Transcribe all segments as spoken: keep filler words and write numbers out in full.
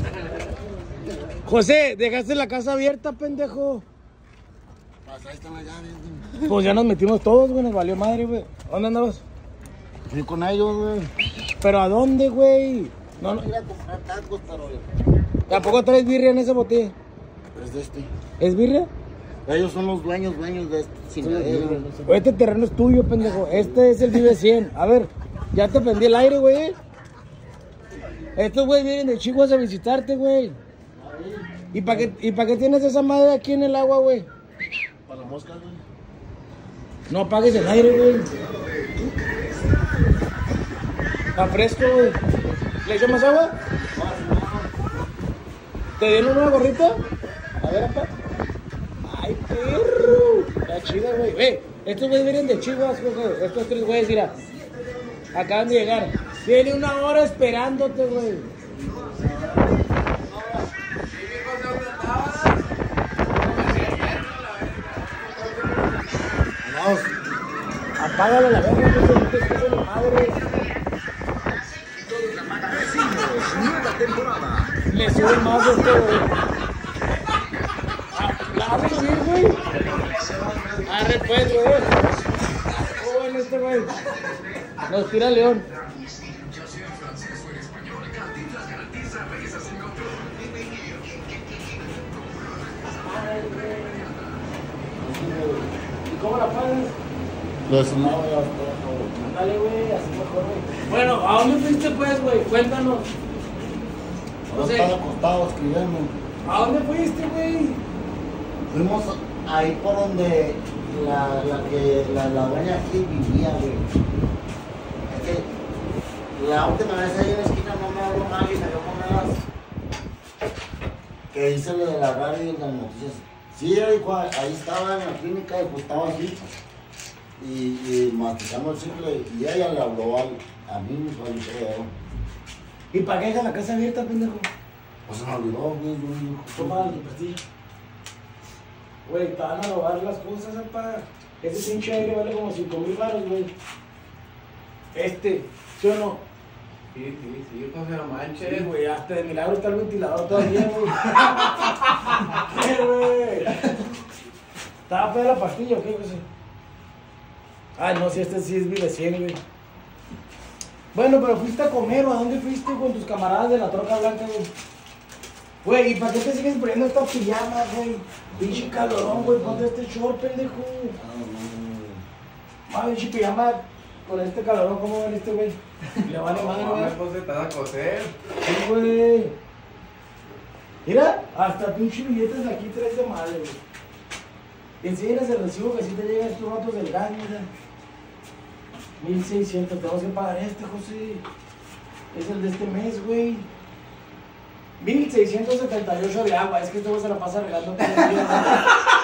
José, dejaste la casa abierta, pendejo. Pues ahí están las llaves, güey. Pues ya nos metimos todos, güey, nos valió madre, güey. ¿Dónde andabas? Fui con ellos, güey. ¿Pero a dónde, güey? No, no. Ir a comprar tacos, pero... ¿Tampoco traes birria en ese bote? Es de este. ¿Es birria? Ellos son los dueños, dueños de este cingadero. Este terreno es tuyo, pendejo. Este es el Vive cien. A ver, ya te prendí el aire, güey. Estos güeyes vienen de Chihuahua a visitarte, güey. ¿Y para qué, ¿Y para qué tienes esa madre aquí en el agua, güey? Para la mosca, güey. No apagues el aire, güey. Está fresco, güey. ¿Le echo más agua? ¿Te dieron una gorrita? A ver, acá. ¡Ay, perro! Está chida, güey. Ve, estos güeyes vienen de Chihuahua, güey. Estos tres güeyes, mira. Acaban de llegar. Tiene una hora esperándote, güey. Vamos. Apágale la verga, no te escuches de madre. Nueva temporada. Le sube más este, güey. Ah, la vas a subir, güey. Arre, pues, güey. Oh, bueno, este, güey. Nos tira León. ¿Y cómo la pagas? Los no, Dale, güey, así mejor, güey. Bueno, ¿a dónde fuiste, pues, güey? Cuéntanos. no José, están acostados escribiendo. ¿a dónde fuiste, güey? Fuimos ahí por donde la, la que la, la dueña aquí vivía, güey. Es que la última vez ahí en la esquina no me habló nadie, salió con unas que dice lo de la radio y las noticias. Sí, dijo, ahí estaba en la clínica y pues estaba así. Y, y masticando el chicle y ella le habló al, a mí mismo, al creo. ¿Y para qué dejas la casa abierta, pendejo? Pues se me olvidó, güey. Yo, Toma tu prestigio. Güey, te van a robar las cosas, apa. Ese pinche aire vale como cinco mil baros, güey. Este, ¿sí o no? Sí, sí, sí, José, no manches. Sí, güey, hasta de milagro está el ventilador todavía, güey. ¿Qué, güey? ¿Estaba fea la pastilla o qué, José? Ay, no, si este sí es Vive cien, güey. Bueno, pero fuiste a comer, ¿o a dónde fuiste con tus camaradas de la troca blanca, güey? Güey, ¿y para qué te sigues poniendo estas pijamas, güey? Pinche calorón, güey, ponte este short, pendejo. Ah, pinche pijama con este calorón, ¿cómo ven este, güey? Le vale madre, No, güey. me puse te vas a coser. Sí, güey. Mira, hasta pinche billetes de aquí traes de madre, güey. Enseñas el recibo que así te llegan estos ratos del gas, mira. mil seiscientos, tenemos que pagar este, José. Es el de este mes, güey. mil seiscientos setenta y ocho de agua, es que este güey se la pasa regando todo el día.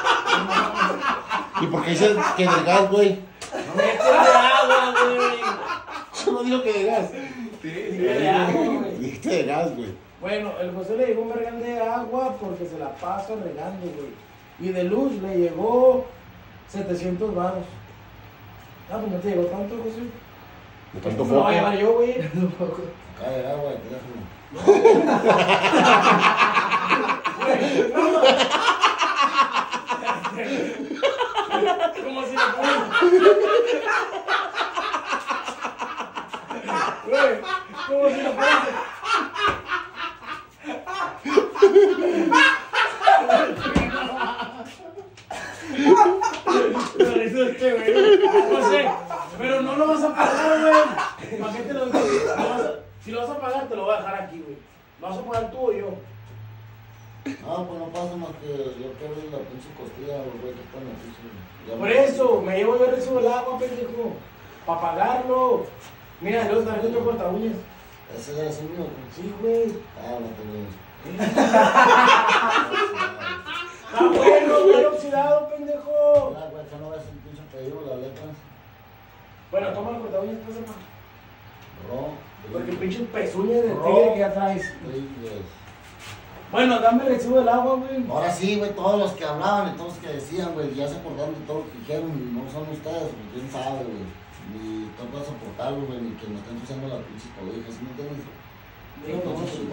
¿Y por qué dices que del gas, güey? No me metes de agua, güey. Yo no digo que de gas. Sí, sí, de agua, güey. Dijiste de gas, güey. Bueno, el José le llegó un vergal de agua porque se la pasa regando, güey. Y de luz le llegó setecientos varos. Ah, pues no te llegó tanto, José. ¿De tanto No lo foco? voy a llevar yo, güey. Acá de agua, teléfono. Como si le pones. Güey, como si le pones. Pero eso es que, güey. No sé, pero no lo vas a pagar, güey. ¿Para qué te lo digo? No vas a- Si lo vas a pagar, te lo voy a dejar aquí, güey. ¿Lo vas a pagar tú o yo? No, pues no pasa más que yo quiero ir la pinche costilla, güey, que está en la pinche. Ya Por me- eso, me llevo yo el recibo del agua, pendejo. Para pagarlo. Mira, luego está otro corta uñas. ¿Ese ya es el mío? Güey? Sí, güey. Ah, no tenía. Está bueno, está oxidado, pendejo. Ah, güey, que no ves el pinche pedido, las letras. Bueno, toma el corta uñas, pues, hermano. Ro, Porque pinches pezuñas de tigre que ya traes. Rodríguez. Bueno, dame el recibo del agua, güey. Ahora sí, güey, todos los que hablaban y todos los que decían, güey, ya se acordaron de todo lo que dijeron, y no son ustedes, pues quién sabe, güey. Ni toca soportarlo, güey, ni que me estén usando las pinches cobijas, ¿sí me entiendes? Digo, Entonces, no, igual,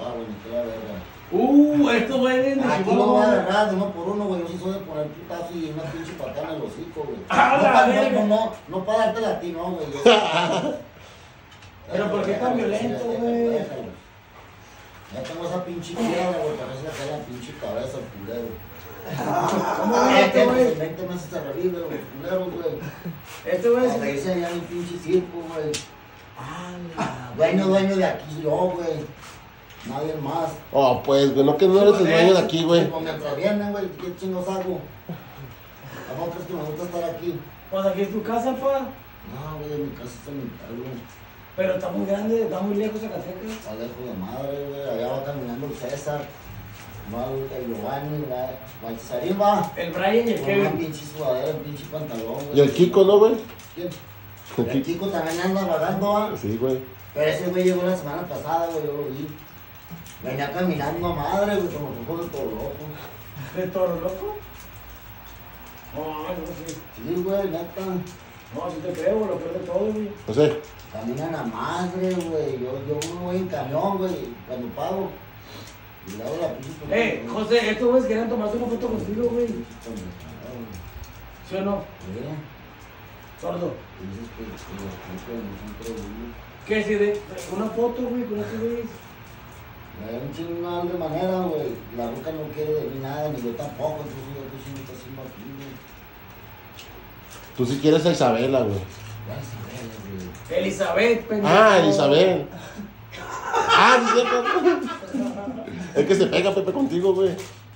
güey, ni que la verga. Uh, esto güey de Aquí no voy a agarrar de uno por uno, güey. Yo sí soy de poner putazo y una pinche patada en el hocico, güey. ¡A No, la pa- verga! no, no, no para darte a ti, no, güey. Yo- Pero ¿por qué tan violento, güey? Déjalo. Ya tengo esa pinche piedra, güey, para que se le cae la pinche cabeza al culero. ¿Cómo Ah, es que esto, pues, güey? en veinte meses se reviven los culeros, güey. Este güey A es... reírse allá en el pinche circo, güey. Ah, la Dueño, dueño de aquí yo, güey. Nadie más. Oh, pues, güey, no que no eres el dueño de aquí, güey. Pues mientras vienen, güey, ¿qué chingos hago? ¿A poco crees que me gusta estar aquí? Pues aquí es tu casa, pa. No, güey, mi casa está en mi pueblo. Pero está muy grande, está muy lejos Zacatecas. Está lejos de madre, güey. Allá va caminando el César. Va el el Giovanni, va va el Cesarín, va. El Brian y el Con una Kevin. pinche sudadera, un pinche pantalón, güey. Y el Kiko, ¿no, güey? ¿Quién? El Kiko también anda vagando, va. Sí, güey. Pero ese güey llegó la semana pasada, güey, yo lo vi. Venía caminando a madre, güey, con los ojos de todo loco. ¿De Toro Loco? No, no sé. Sí, güey, neta. No, sí te creo, lo peor de todo, güey. José, Caminan a madre, güey. Yo, yo me voy en camión, güey, cuando pago. Y le hago la pinche. Eh, José, estos güeyes querían tomarse una foto contigo, güey. ¿Sí o no? ¿Eh? Sordo. Dices que que los pinches no son creíbles. ¿Qué si de una foto, güey, con estos güeyes? Me da un chingo de manera, güey. La boca no quiere de mí nada, ni yo tampoco. Entonces yo qué chingo está haciendo aquí, güey. tú sí quieres a Isabela, güey. Ya se ve, güey. Elizabeth, pendejo. Ah, Elizabeth. Ah, sí, cierto. Es que se pega Pepe contigo, güey.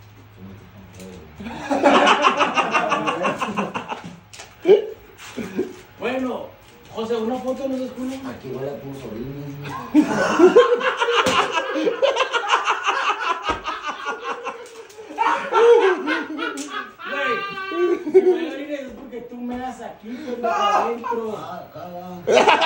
Bueno, José, una foto no se escucha. Aquí huele a puros orines, güey. Güey, si me orines es porque tú me das aquí, pero adentro. Ah, acá va.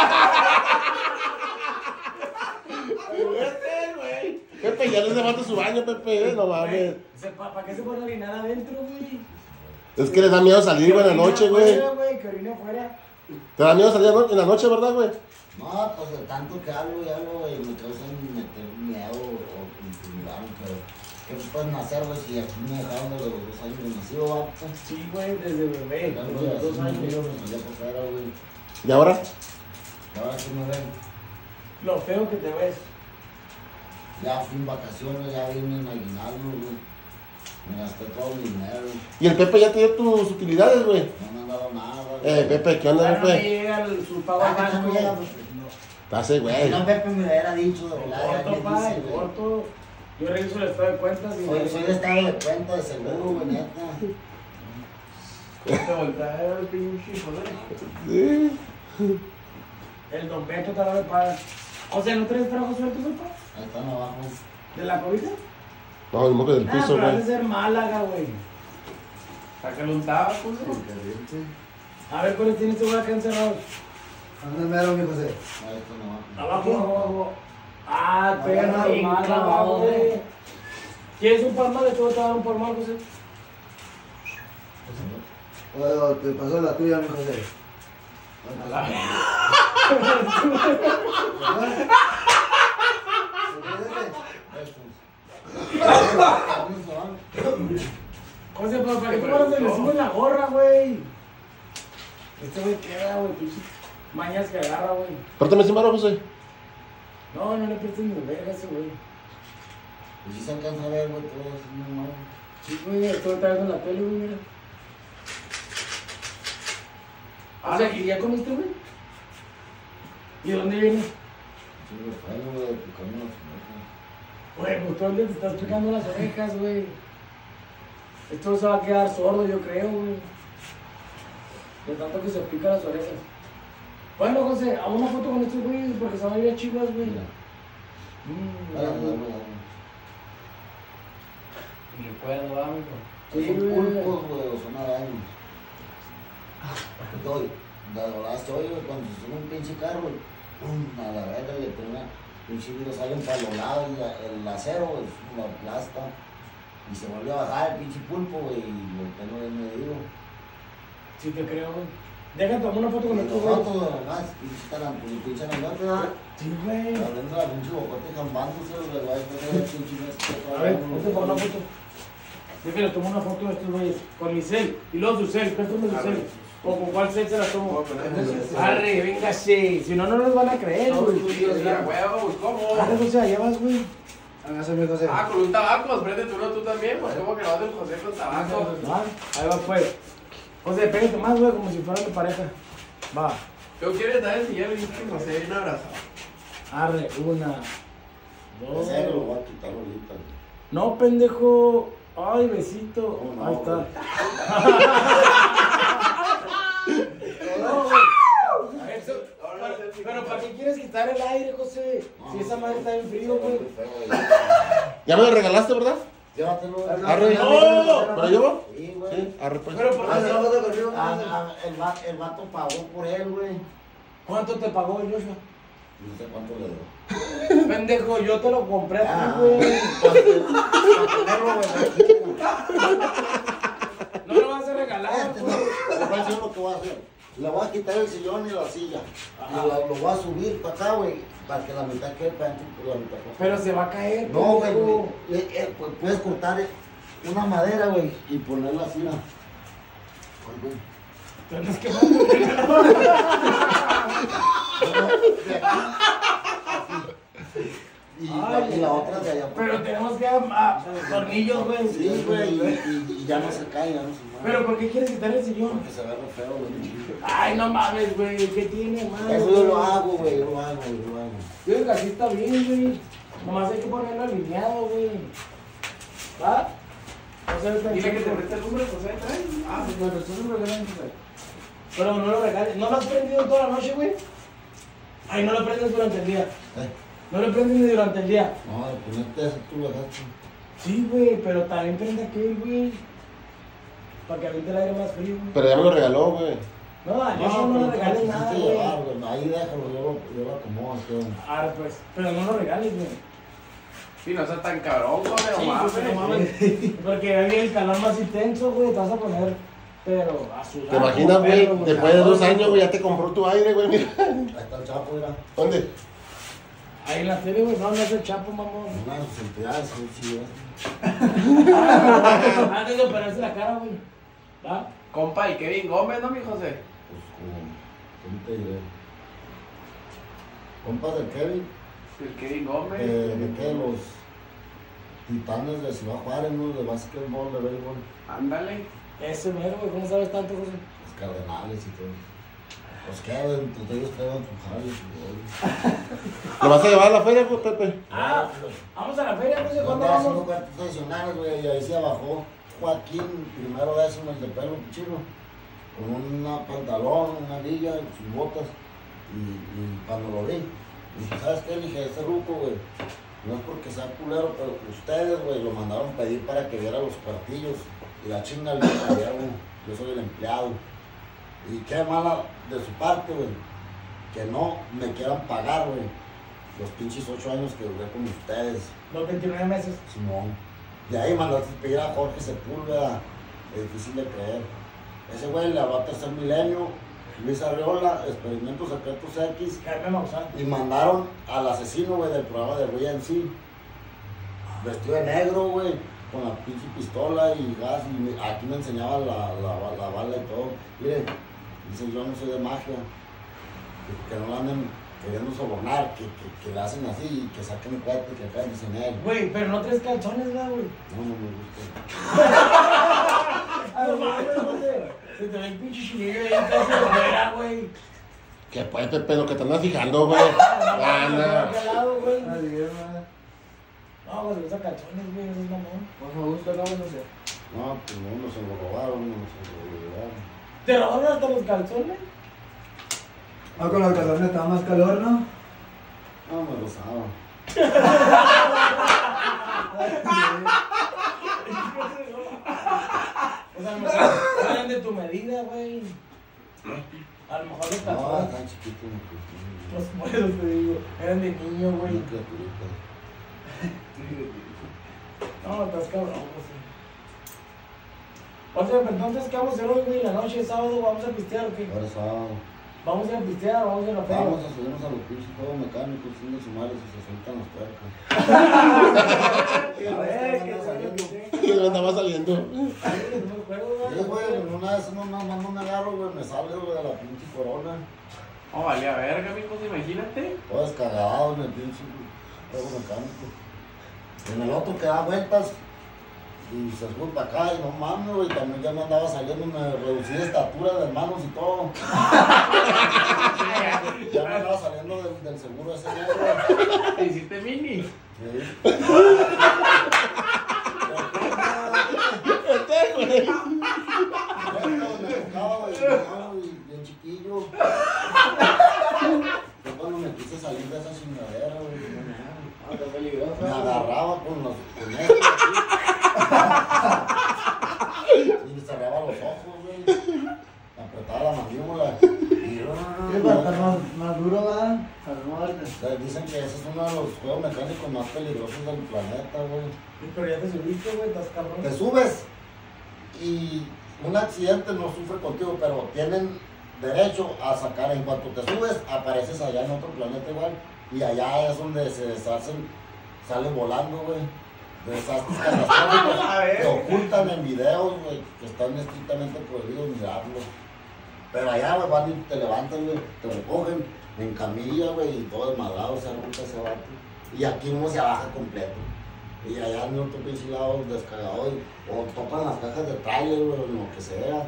Pepe, ya no se falta su baño, Pepe, eh, no mames. ¿Para qué se puede orinar adentro, güey? Es que les da miedo salir, güey, en la noche, güey. Afuera, güey, que orine afuera. Te da miedo salir en la noche, ¿verdad, güey? No, pues de tanto que hablo y hablo, güey, me causan meter miedo o intimidar, pero ¿qué pueden hacer, güey, si aquí me dejaron desde los dos años de nacido, va? Pues, Sí, güey, desde bebé, ya, desde güey, los así dos me años. miro, me salía por fuera, güey. ¿Y ahora? Y ahora que me ven, Lo feo que te ves. ya fui en vacaciones, ya vine en aguinaldo, güey. Me gasté todo mi dinero, Y el Pepe ya te dio tus utilidades, güey. no me han dado nada, güey. Eh, Pepe, ¿qué onda, Ahora no me Pepe? llega el- su pago al Ah, que no banco. me llega, pues, Pase, Si güey. no, Pepe me hubiera dicho de volada, ya Corto, me pa, dice, güey. corto. Yo reviso el estado de cuentas y Soy, soy de estado de cuenta, de seguro, güey, neta. Te voltea el pinche, joder. Sí. el don Beto te lo paga. O sea, ¿no traes trabajos sueltos, opa? Ahí están abajo. ¿De la cobija? No, el moco del Ah, piso, pero ha de güey. ser Málaga, güey. ¿Para qué lo untaba, pues? A ver, ¿cuáles tienes tú acá encerrados? ¿Dónde mero, mi José? Ahí están abajo. Abajo, abajo, abajo. Ah, Ah, perro, bien Málaga, clavado. güey. ¿Quieres un palmar? Le tengo que dar un palmar, José. Bueno, te pasó la tuya, mi José. José, pero ¿para qué te vas a decir la gorra, güey? Este güey queda, güey, pinche mañas que agarra, güey. Pártame ese maro, José. No, no le prestes ni verga a ese güey. Pues sí se alcanza a ver, güey, todo así, no mames. Sí, güey, estoy viendo la tele, güey, mira. O sea, ¿y ya comiste, güey? ¿Y de dónde viene? Sí, lo traigo, güey, picando las orejas. Güey, pues todo el día te estás picando las orejas, güey. Esto se va a quedar sordo, yo creo, güey. De tanto que se pica las orejas. Bueno, José, a una foto con estos güeyes porque se van a ir a Chivas, güey. Mira, Mm, dale, güey. dale, dale. Recuerdo, va, mijo. Sí, Son güey. pulpos, güey, o son arañas. Doy, de volada se oye, güey, cuando se sube un pinche carro, güey, pum, a la verga le pega, pinche vidrio sale un palo lado y la- el acero, güey, lo aplasta. Y se vuelve a bajar el pinche pulpo, güey, y lo tengo bien medido. Sí te creo, güey. Deja tomar una foto con Los estos güeyes. vatos de nomás, pinche tarantulo, pinche anandante, ¿verdad? Sí, güey. Abriendo la pinche bocote jambándose, güey, güey, güey, pinche A ver, este para una foto. Déjale, tomo una foto de estos güeyes. Con mi cel. Y luego su cel. Préstame su cel. ¿O con cuál cel se la tomo? Arre, véngase. Si no, no nos van a creer, güey. Ya, huevo, güey, ¿cómo? Arre, José, allá vas, güey. Hágase mi José. Ah, con un tabaco, prende tú no, tú también, pues ¿cómo que no vas del José con tabaco? Ah, ahí va, pues. José, pégate más, güey, como si fuera mi pareja. Va. ¿Tú quieres dar el sillón y que José un abrazo? Arre, una. Dos. Ese lo voy a quitar ahorita. No, pendejo. Ay, besito. No, no, Ahí está. güey. No, güey. A ver, eso- pero, pero ¿para qué quieres quitar el aire, José? Si esa madre está en frío, güey. Ya me lo regalaste, ¿verdad? Llévatelo. Arre. ¡No! ¿Me lo llevo? Sí, güey. Sí, arre pues. Pero, ¿por Haz qué? una foto conmigo, Ah, José. ah, el, va- el vato pagó por él, güey. ¿Cuánto te pagó el Joshua? No sé cuánto le dio. Pendejo, yo te lo compré a Ah, ti, güey. para tenerlo, güey. No lo vas a regalar, Espérate, güey. no, te voy a decir lo que voy a hacer. Le voy a quitar el sillón y la silla. Y lo, lo voy a subir para acá, güey. Para que la mitad quede para adentro y la mitad para afuera. Pero se va a caer, No, güey, pendejo. güey. Eh, eh, pues, puedes cortar eh, una madera, güey, y ponerla así, ¿no? Ay, güey. Tienes que No, de aquí, así. Y, la, Ay, y la otra de allá. Pero tenemos que ah, tornillos, güey. Sí, güey, y, y- y ya no se cae, ya no se mueve. Pero ¿por qué quieres quitar el sillón? Porque se ve re feo, güey. Ay, no mames, güey. ¿Qué tiene, malo? Eso yo lo hago, güey, yo lo hago, yo lo hago. Yo digo que así está bien, güey. Nomás hay que ponerlo alineado, güey. ¿Va? No se ve tan Dile que te chido. preste el número, José, trae. Ah, pues me prestó su regalo, güey. Pero no lo regales. ¿No lo has prendido toda la noche, güey? Ay, no lo prendes durante el día. Eh, No lo prendes ni durante el día. No, de ponerte eso tú lo dejaste. Sí, güey, pero también prende aquel, güey. Para que aviente el aire más frío, güey. Pero ya me lo regaló, güey. No, a Joshua no, le regales pero nada, tú güey. llevar, güey. Ahí déjalo, yo lo, yo lo acomodo, tío. Ah, pues. Pero no lo regales, güey. Sí, no seas tan cabrón, José, Sí, no mames. pues, no mames. Porque ahí viene el calor más intenso, güey. Te vas a poner, pero a sudar. ¿Te imaginas, como güey? perro, Después de dos años, güey, ya te compró tu aire, güey. Mira. Ahí está el chapo, mira. ¿Dónde? Ahí en la tele, güey. No, no es el Chapo, mamón. Una de sus entidades, sí, sí, ¿eh? Antes de operarse la cara, güey. ¿Va? Compa, y Kevin Gómez, ¿no, mi José? Pues como, ¿cómo te diré? Compas de Kevin, El Kevin Gómez. eh, de que los titanes de Ciudad Juárez, ¿no? De básquetbol, de béisbol, Ándale. Ese mero, güey. ¿Cómo sabes tanto, José? los cardenales y todo. Los que entre ellos traen sus jales y todo. ¿Lo vas a llevar a la feria, pues, Pepe? Ah, vamos a la feria, José. ¿Cuándo Andaba haciendo vamos? cuartos tradicionales, güey, y ahí se bajó Joaquín, primero décimo, el de pelo chino, con un pantalón, una villa, sus botas, y, y cuando lo vi, dije, ¿sabes qué? Le dije, ese ruco, güey, no es porque sea culero, pero ustedes, güey, lo mandaron pedir para que viera los cuartillos, y la chinga le dije, güey, yo soy el empleado, y qué mala de su parte, güey, que no me quieran pagar, güey, los pinches ocho años que duré con ustedes. Los veintinueve meses. Simón. De ahí mandaste pedir a Jorge Sepúlveda, es difícil de creer. Ese güey le habló a Tercer Milenio, Luis Arriola, Experimentos Secretos X, Jaime Maussan. y mandaron al asesino, güey, del programa de Rey en sí, vestido de negro, güey, con la pinche pistola y gas, y me- aquí me enseñaba la, la, la bala y todo. Mire, dice, yo no soy de magia, que, que no la anden queriendo sobornar, que, que, que la hacen así, y que saquen el cuate, que acá dicen él. Güey, pero no traes calzones, ¿verdad, güey? No, no me gusta. Ah, no mames, José. Se te ve el pinche chinillo ahí casi de fuera, güey. Que pues, Pepe, lo que te andas fijando, güey. Ah, no, Anda. ¿qué lado, güey? Así es, madre. No, güey, usa calzones, güey, eso es mamón. Pues me gusta, no, no sé. No, pues no, uno se lo robaron, uno se lo llevaron. ¿Te robaron hasta los calzones? Ah, con los calzones estaba más calor, ¿no? No, me rozaba. O sea, a lo mejor eran de tu medida, güey. A lo mejor los No, calzones. tan chiquito, no, Pues por eso te digo, eran de niño, pues, güey. una criaturita. No, estás cabrón, güey. O sea, pero entonces, ¿qué vamos a hacer hoy, güey? La noche, sábado, ¿vamos a pistear o qué? Ahora sábado. ¿Vamos a ir a pistear o vamos a ir a la feria? Vamos a subirnos a los pinches juegos mecánicos, sin de sumar y se sueltan los tuercos. A ver, que salga que sea. Y él andaba saliendo. Ay, no me acuerdo, Sí, güey, una vez no, no, no me agarro, güey, me sale, güey, de la pinche corona. Oh, valía verga, mijo, imagínate. Todo descargado en el pinche juego mecánico. En el otro que da vueltas y se sube para acá y no mames, güey, también ya me andaba saliendo, me reducí de estatura de manos y todo. Ya me andaba saliendo del, del seguro ese día, güey. ¿Te hiciste mini? Sí. Este, güey. Me tocaba, güey, no, y bien chiquillo. Yo cuando me quise salir de esa chingadera, güey, no mames. Ah, está peligroso. Me agarraba con los con esto, así. Y me cerraba los ojos, güey. Me apretaba la mandíbula. Y Sí, para estar más, más duro, ¿verdad? Para no darte. eh, dicen que ese es uno de los juegos mecánicos más peligrosos del planeta, güey. Pero ya te subiste, güey, estás cabrón. Te subes y un accidente no sufre contigo, pero tienen derecho a sacar. En cuanto te subes, apareces allá en otro planeta igual. Y allá es donde se deshacen, salen volando, güey. Desastres catastróficos. A ver. Te ocultan en videos, güey, que están estrictamente prohibidos mirarlos. Pero allá, güey, van y te levantan, güey, te recogen en camilla, güey, y todo desmadrado, se arranca ese vato. Y aquí uno se baja completo. Y allá en otro pinche lado descargado, y- o tocan las cajas de trailer, güey, o lo que sea.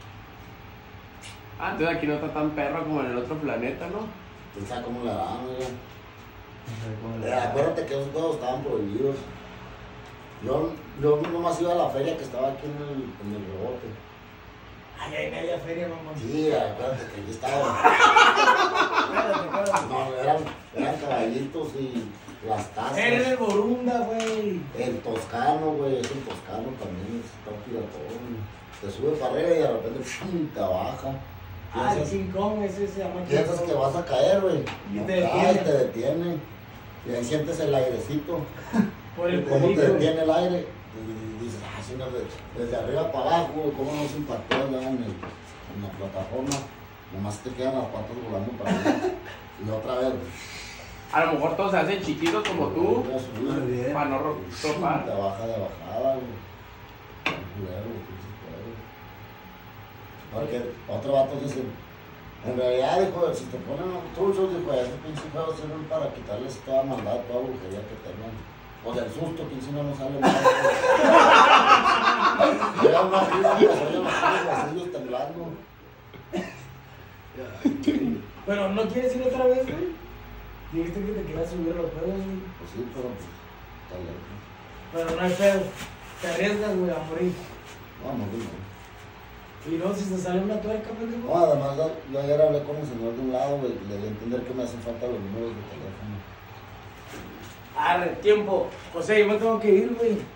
Ah, entonces aquí no está tan perro como en el otro planeta, ¿no? ¿Quién sabe cómo le dan, güey? No sé cómo le Eh, da. acuérdate que esos juegos estaban prohibidos. Yo, yo nomás iba a la feria que estaba aquí en el, en el rebote. Ay, ay, media feria, mamá. Sí, acuérdate que allí estaba. Espérate, espérate. No, eran, eran caballitos y las tazas. Eres el Borunda, güey. El toscano, güey, es el toscano también, está piratón. Te sube para arriba y de repente ¡pum! Te baja. Ah, el Piensas, King Kong, ese se llama King piensas Kong. que vas a caer, güey. Y No te caes, detiene. te detiene. Y ahí sientes el airecito. Por el Cómo te pelito. detiene el aire. Y dices, ah, sí, no, de- desde arriba para abajo, güey, cómo nos impactó allá en, el, en la plataforma. Nomás te quedan las patas volando para arriba. Y otra vez, A lo mejor todos se hacen chiquitos como tú, voy a subir. Muy bien. para no ro- Te topar. baja de bajada, güey. Qué culero, güey, pinches juegos. Porque otro vato dice, en realidad, dijo, si te ponen truchos, dijo, ese pinche juego sirve para quitarles toda maldad, toda brujería que tengan. O del susto, que si no nos sale mal. Llega una risa, que se oyen los pasillos temblando. Pero no quieres ir otra vez, güey. Dijiste que te querías subir a los juegos, güey. Pues sí, pero pues, está lejos. Pero no hay pedo. Te arriesgas, güey, a morir. No, no, no. Y luego si te sale una tuerca, pendejo. No, además, yo, yo ayer hablé con el señor de un lado, güey, y le di a entender que me hacen falta los números de teléfono. Arre, tiempo. José, yo me tengo que ir, güey.